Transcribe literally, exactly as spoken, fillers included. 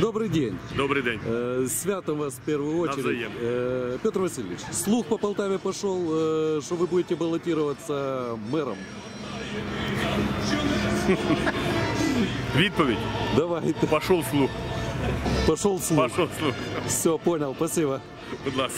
Добрый день. Добрый день. Э, Святом вас в первую очередь. Навзаєм. Э, Петр Васильевич, слух по Полтаве пошел, э, что вы будете баллотироваться мэром. Відповідь. Давайте. Пошел слух. Пошел слух. Пошел слух. Все, понял, спасибо. Будь ласка.